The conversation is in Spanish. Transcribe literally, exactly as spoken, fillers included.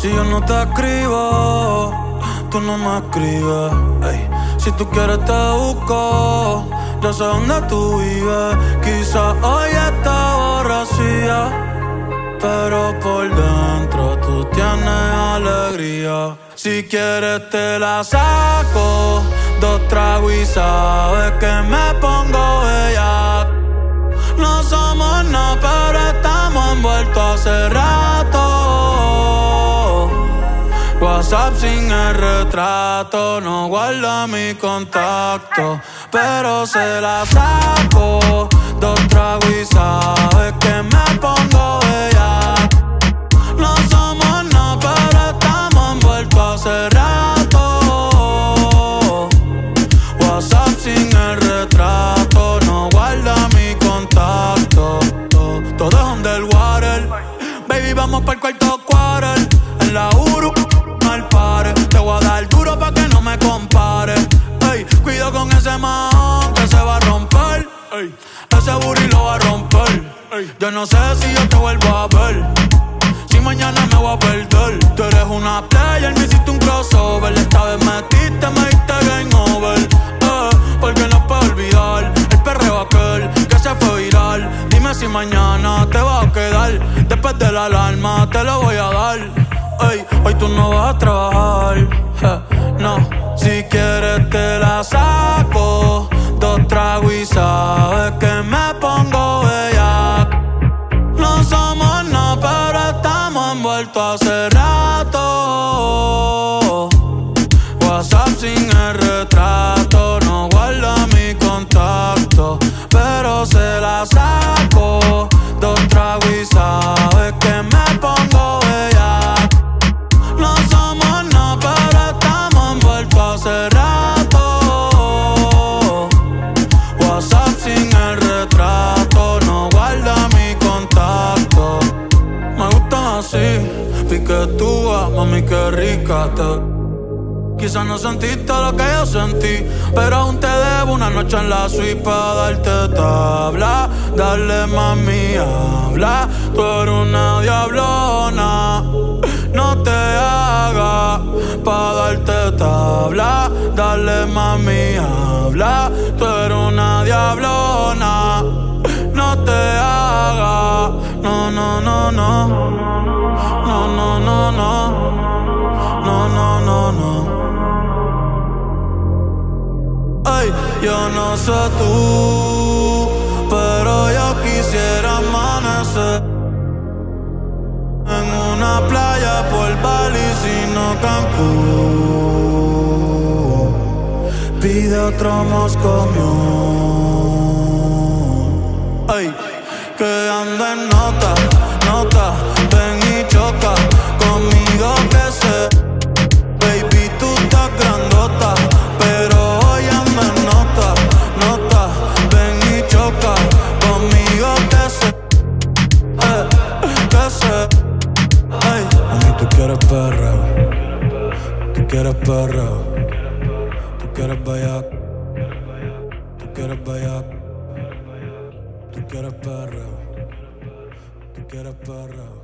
Si yo no te escribo, tú no me escribes. Ey. Si tú quieres te busco, yo sé dónde tú vives. Quizás hoy está borracía, pero por dentro tú tienes alegría. Si quieres te la saco, dos tragos y sabes que me pongo bella. No somos nada, pero estamos envueltos hace rato. WhatsApp sin el retrato, no guarda mi contacto, pero se la saco, dos tragos y sabes que me pongo bella. No somos nada, pero estamos envueltos hace rato. WhatsApp sin el retrato, no guarda mi contacto. Todo es underwater, baby, vamos pa'l cuarto quarter. En la Uru, al pare, te voy a dar duro pa' que no me compare. Ey, cuido con ese man que se va a romper. Ey, ese booty lo va a romper. Ey, yo no sé si yo te vuelvo a ver, si mañana me voy a perder. Tú eres una player, me hiciste un crossover. Esta vez metiste, me diste game over. Eh, porque no puedo olvidar el perreo aquel que se fue viral. Dime si mañana te vas a quedar. Después de la alarma te lo voy a dar. Ey, hoy tú no vas a trabajar, eh, no. Si quieres te la saco, dos tragos y sabes que me pongo bella. No somos nada, pero estamos envueltos hace rato. WhatsApp sin el retrato, no guarda mi contacto, pero se la saco, dos tragos y sabes que me pongo bella. No somos nada, pero estamos envueltos hace rato. WhatsApp sin el retrato, no guarda mi contacto. Me gustan así, piquetúa, mami, qué rica te. Quizás no sentiste lo que yo sentí, pero aún te debo una noche en la suite pa' darte tabla. Dale, mami, habla, tú eres una diablona. No te hagas pa' darte tabla. Dale, mami, habla, tú eres una diablona. No te hagas, no, no, no, no. No, no, no, no. No, no, no, no. Ay, yo no sé tú, pero yo quisiera amanecer en una playa por Bali, sino Cancún. Pide otro Moscow Mule. Ay, que anda en nota, nota, ven y choca conmigo que sé. Baby, tú estás grandota, pero hoy anda en nota, nota, ven y choca conmigo que sé, eh, que sé. Ay, a mí tú quieres perreo, tú quieres perreo, tú quieres bellac, tú quieres bellac, tú quieres perreo, tú quieres perreo.